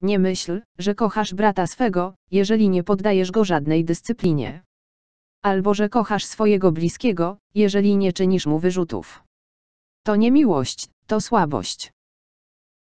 Nie myśl, że kochasz brata swego, jeżeli nie poddajesz go żadnej dyscyplinie. Albo że kochasz swojego bliskiego, jeżeli nie czynisz mu wyrzutów. To nie miłość, to słabość.